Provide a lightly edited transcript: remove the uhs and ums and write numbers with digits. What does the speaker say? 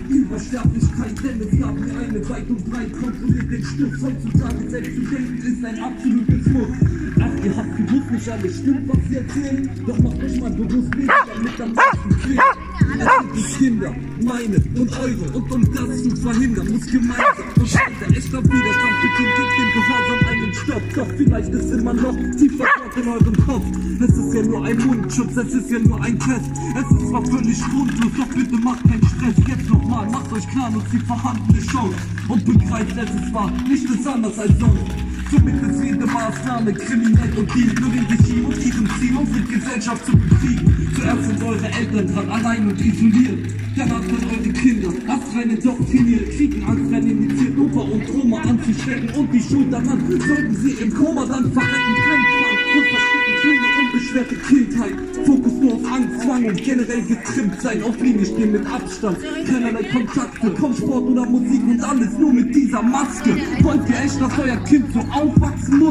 Übersterblichkeit, denn es gab mir eine weit und breit kontrolliert den Stift. Heutzutage selbst zu denken ist ein absolutes Muss. Ach, ihr habt gewusst, nicht alles stimmt, was sie erzählen. Doch macht euch mal bewusst nicht, damit am meisten zählt. Es sind die Kinder, meine und eure, und um das zu verhindern, muss gemeinsam und weiter echter Widerstand beginnt, gibt dem Gehorsam einen Stopp. Doch vielleicht ist immer noch tiefer dort in eurem Kopf. Es ist ja nur ein Mundschutz, es ist ja nur ein Test. Es ist zwar völlig grundlos, doch bitte macht keinen Stress. Jetzt nochmal, macht euch klar, nutzt die vorhandene Chance und begreift, es ist wahr, nichts ist anders als sonst. Somit ist jede Maßnahme kriminell und dient nur dem Regime und ihrem Ziel, unsere Gesellschaft zu bekriegen. Zuerst sind eure Eltern dran, allein und isoliert. Danach dann eure Kinder, astrein indoktriniert, kriegen Angst, wenn initiiert, Opa und Oma anzustecken und die Schuld daran. Sollten sie im Koma dann verrecken, kein Plan und verstecken schöne, unbeschwerte Kindheit. Fokus nur auf Angst, Zwang und generell getrimmt sein, auf Linie stehen mit Abstand, keinerlei Kontakte, Kampfsport oder Musik und alles nur mit dieser Maske. Wollt ihr echt, dass euer Kind so aufwachsen muss?